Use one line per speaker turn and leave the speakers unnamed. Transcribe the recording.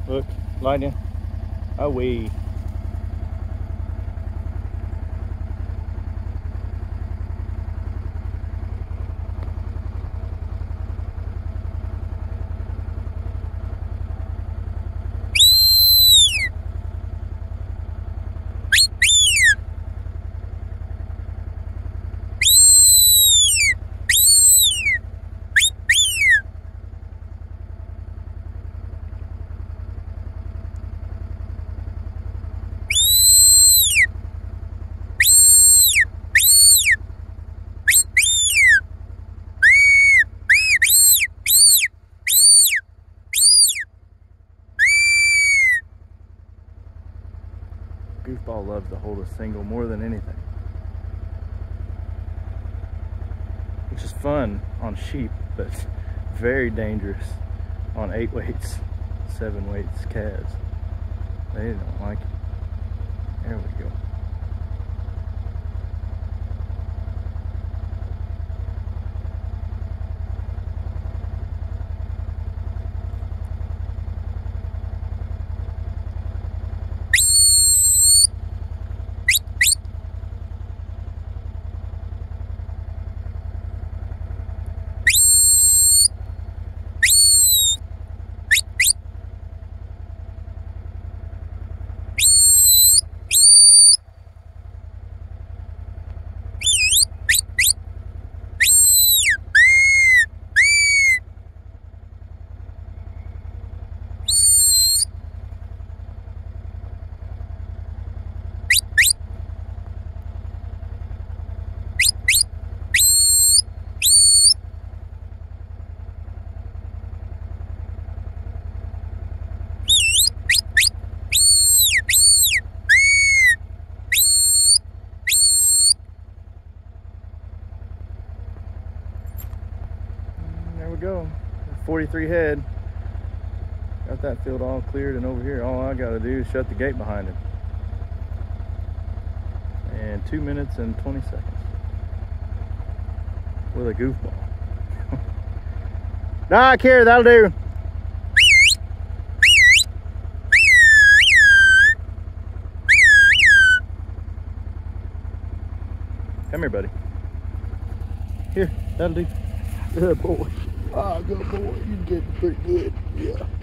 Look, lightning. Away. Goofball loves to hold a single more than anything, which is fun on sheep, but very dangerous on 8 weights, 7 weights calves. They don't like it. There we go. There we go, 43 head. Got that field all cleared, and over here all I gotta do is shut the gate behind him. And 2 minutes and 20 seconds with a goofball. Nah, I care, that'll do. Come here, buddy. Here, that'll do. Good boy. Ah, good boy. You getting pretty good. Yeah.